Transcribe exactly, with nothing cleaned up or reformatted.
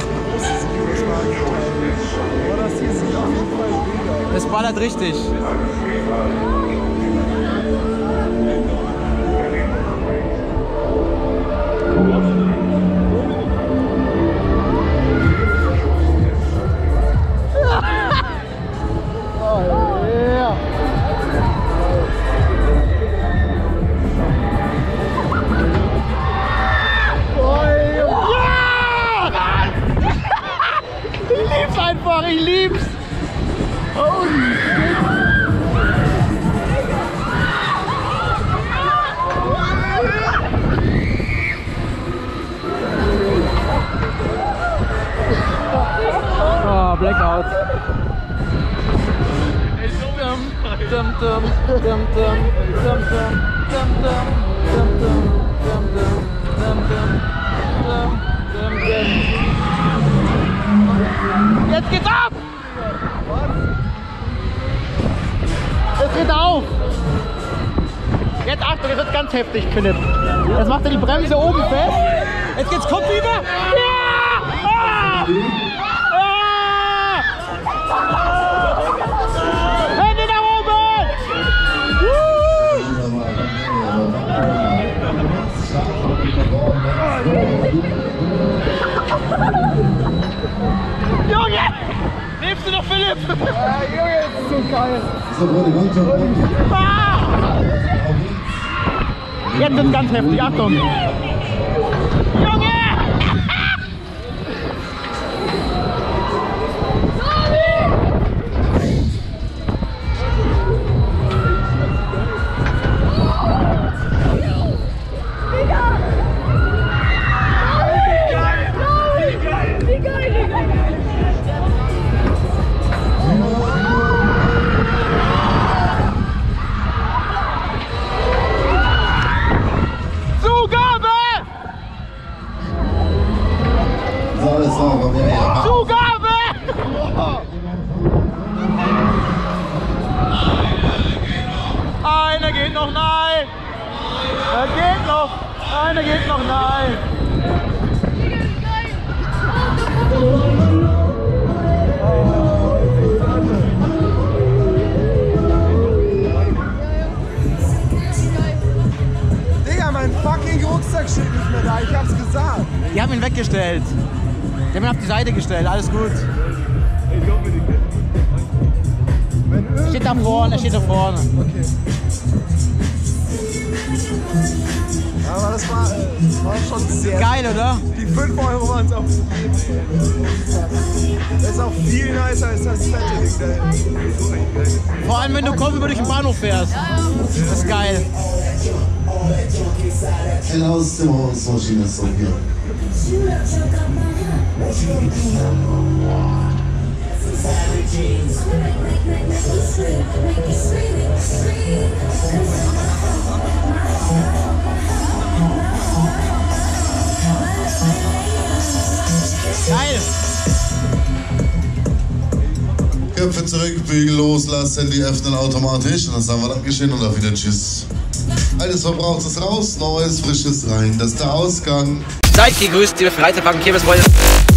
das hier sieht auf jeden Fall mega aus. Das ballert richtig. Einfach, ich lieb's! Holy shit! Oh, Blackout. Dum, dum, dum, dum, dum, dum, dum, dum, dum, dum, dum, dum, dum, dum, dum. Jetzt geht's ab! Es geht auf! Jetzt Achtung, jetzt wird ganz heftig, Philipp. Jetzt macht er die Bremse oben fest. Jetzt geht's kopfüber. Ja! Ah! Ah! Hände nach oben! Junge! Lebst du noch, Philipp? Ja, Junge, das ist so geil. Ah! Jetzt wird ganz heftig, Achtung! Junge! Zugabe! Einer geht noch, nein! Er geht noch! Einer geht noch, nein! Digga, mein fucking Rucksack steht nicht mehr da, ich hab's gesagt. Die haben ihn weggestellt. Die haben ihn auf die Seite gestellt, alles gut. Er steht da vorne, er steht da vorne. Okay. Aber das war, das war schon sehr geil, oder? Die fünf Euro waren es auch. Das ist auch viel nicer als das fette Ding da hinten. Vor allem, wenn du kopfüber durch den Bahnhof fährst. Das ist geil. Geil! Köpfe zurück, Bügel loslassen, die öffnen automatisch und dann sagen wir Dankeschön und auf wieder Tschüss. Altes Verbrauchtes ist raus, Neues, Frisches rein. Das ist der Ausgang. Seid gegrüßt, liebe Freizeitpark und Kirmesfreunde.